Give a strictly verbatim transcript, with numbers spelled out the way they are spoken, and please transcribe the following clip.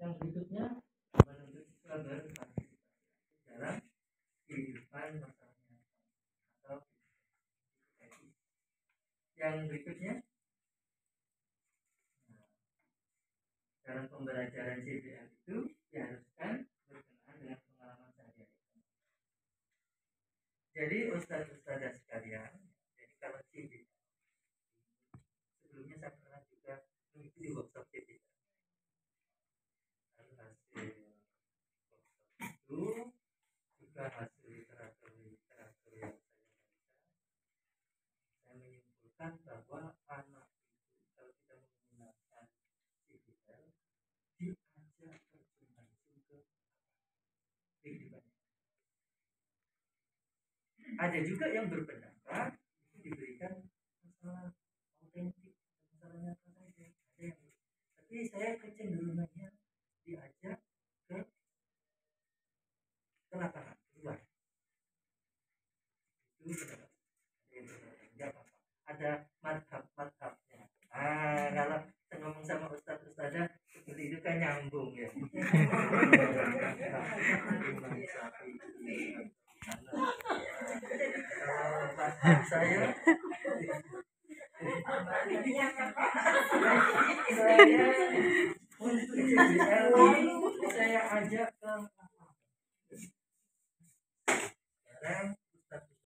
Yang berikutnya menuntut siswa berpartisipasi dalam kehidupan masyarakat atau edukasi. Yang berikutnya nah, dalam pembelajaran C B L itu diharuskan berkenaan dengan pengalaman sehari-hari. Jadi ustadz-ustadzah sekalian, jadi kalau C B L sebelumnya saya pernah juga mengikuti workshop C B L. Lalu hasil workshop itu juga hasil literatur literatur yang saya baca, saya menyimpulkan bahwa anak itu kalau kita menggunakan C B L diajak terjun langsung ke kehidupan. Ada juga yang berpendapat itu diberikan masalah autentik, masalah nyata saja. Ada yang, tapi saya kecenderungannya diajak ke ke lapangan luar. Itu pendapat. Ada yang berpendapat tidak apa-apa. Ada madhab madhabnya. Ah, kalau ngomong sama ustadz ustadzah seperti itu kan nyambung ya. Kalau saya saya